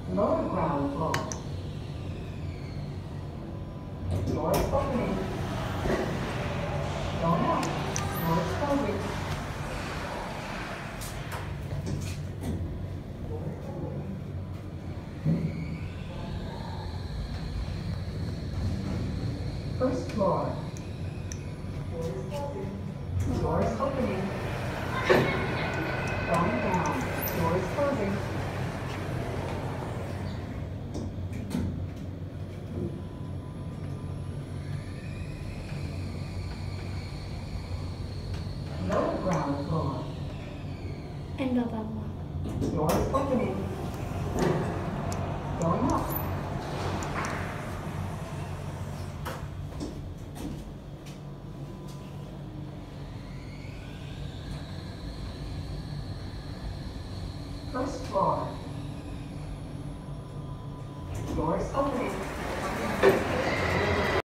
Lower ground floor. Doors opening. Going up. Doors closing. First floor. Doors opening. Going down. Doors closing. Lower ground floor. Ang baba mo. Doors opening. Going up. First floor.